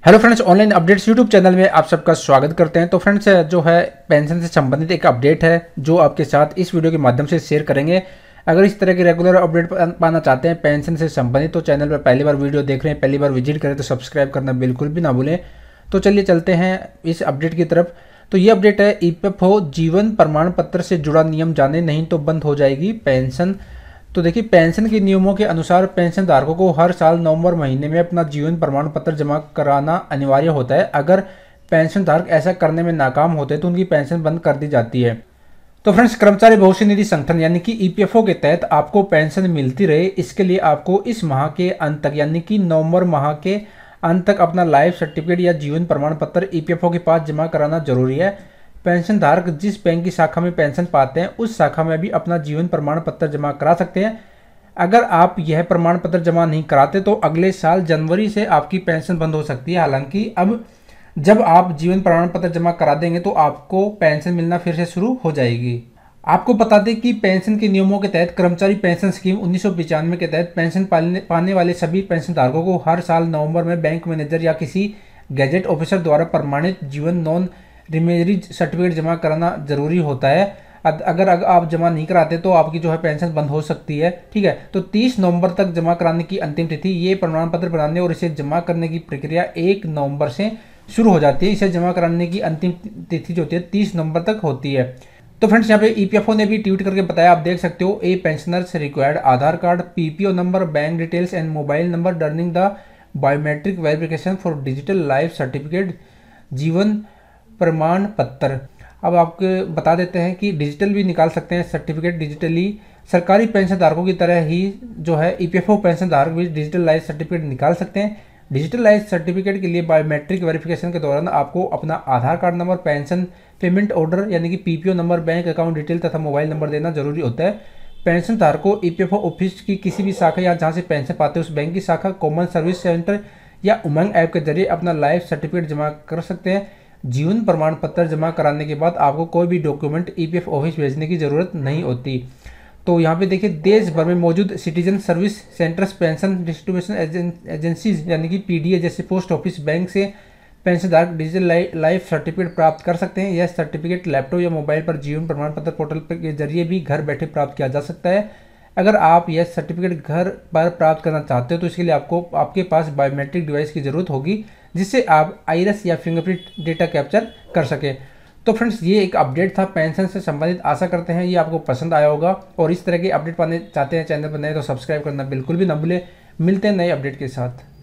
Hello friends, online updates YouTube channel में आप सबका स्वागत करते हैं। तो फ्रेंड्स, जो है पेंशन से संबंधित एक अपडेट है जो आपके साथ इस वीडियो के माध्यम से शेयर करेंगे। अगर इस तरह की रेगुलर अपडेट पाना चाहते हैं पेंशन से संबंधित तो चैनल पर पहली बार वीडियो देख रहे हैं, पहली बार विजिट करें तो सब्सक्राइब करना बिल्कुल भी ना भूलें। तो चलिए चलते हैं इस अपडेट की तरफ। तो ये अपडेट है, ईपीएफओ जीवन प्रमाण पत्र से जुड़ा नियम जाने, नहीं तो बंद हो जाएगी पेंशन। तो देखिए, पेंशन के नियमों के अनुसार पेंशन धारकों को हर साल नवंबर महीने में अपना जीवन प्रमाण पत्र जमा कराना अनिवार्य होता है। अगर पेंशन धारक ऐसा करने में नाकाम होते हैं तो उनकी पेंशन बंद कर दी जाती है। तो फ्रेंड्स, कर्मचारी भविष्य निधि संगठन यानी कि ईपीएफओ के तहत आपको पेंशन मिलती रहे, इसके लिए आपको इस माह के अंत तक यानी कि नवंबर माह के अंत तक अपना लाइफ सर्टिफिकेट या जीवन प्रमाण पत्र ईपीएफओ के पास जमा कराना जरूरी है। पेंशन धारक जिस बैंक की शाखा में पेंशन पाते हैं उस शाखा में भी अपना जीवन प्रमाण पत्र जमा करा सकते हैं। अगर आप यह प्रमाण पत्र जमा नहीं कराते तो अगले साल जनवरी से आपकी पेंशन बंद हो सकती है। हालांकि अब जब आप जीवन प्रमाण पत्र जमा करा देंगे तो आपको पेंशन मिलना फिर से शुरू हो जाएगी। आपको बता दें कि पेंशन के नियमों के तहत कर्मचारी पेंशन स्कीम 1995 के तहत पेंशन पाने वाले सभी पेंशन धारकों को हर साल नवंबर में बैंक मैनेजर या किसी गैजेट ऑफिसर द्वारा प्रमाणित जीवन नॉन रिमेरीज सर्टिफिकेट जमा कराना जरूरी होता है। अगर आप जमा नहीं कराते तो आपकी जो है पेंशन बंद हो सकती है। ठीक है, तो 30 नवंबर तक जमा कराने की अंतिम तिथि। ये प्रमाण पत्र बनाने और इसे जमा करने की प्रक्रिया 1 नवंबर से शुरू हो जाती है। इसे जमा कराने की अंतिम तिथि जो होती है 30 नवंबर तक होती है। तो फ्रेंड्स, यहाँ पे ईपीएफओ ने भी ट्वीट करके बताया, आप देख सकते हो, a pensioners required Aadhaar card, PPO number, bank details and mobile number during the biometric verification for digital life certificate जीवन प्रमाण पत्र। अब आपको बता देते हैं कि डिजिटल भी निकाल सकते हैं सर्टिफिकेट डिजिटली। सरकारी पेंशन धारकों की तरह ही जो है ईपीएफओ पेंशन धारक भी डिजिटल लाइफ सर्टिफिकेट निकाल सकते हैं। डिजिटल लाइफ सर्टिफिकेट के लिए बायोमेट्रिक वेरिफिकेशन के दौरान आपको अपना Aadhaar card number, pension payment order यानी कि PPO number, bank account detail तथा मोबाइल नंबर देना जरूरी होता है। पेंशन धारकों ईपीएफओ ऑफिस की किसी भी शाखा या जहाँ से पेंशन पाते हैं उस बैंक की शाखा, कॉमन सर्विस सेंटर या उमंग ऐप के जरिए अपना लाइफ सर्टिफिकेट जमा कर सकते हैं। जीवन प्रमाण पत्र जमा कराने के बाद आपको कोई भी डॉक्यूमेंट ईपीएफ ऑफिस भेजने की जरूरत नहीं होती। तो यहाँ पे देखिए, देश भर में मौजूद citizen service centres, pension distribution agencies यानी कि पीडीए जैसे पोस्ट ऑफिस, बैंक से पेंशन धारक डिजिटल लाइफ सर्टिफिकेट प्राप्त कर सकते हैं। यह सर्टिफिकेट लैपटॉप या मोबाइल पर जीवन प्रमाण पत्र पोर्टल के जरिए भी घर बैठे प्राप्त किया जा सकता है। अगर आप यह सर्टिफिकेट घर पर प्राप्त करना चाहते हो तो इसके लिए आपके पास बायोमेट्रिक डिवाइस की जरूरत होगी जिससे आप आइरिस या फिंगरप्रिंट डेटा कैप्चर कर सके। तो फ्रेंड्स, ये एक अपडेट था पेंशन से संबंधित। आशा करते हैं ये आपको पसंद आया होगा और इस तरह के अपडेट पाने चाहते हैं चैनल पर नए तो सब्सक्राइब करना बिल्कुल भी ना भूलें। मिलते हैं नए अपडेट के साथ।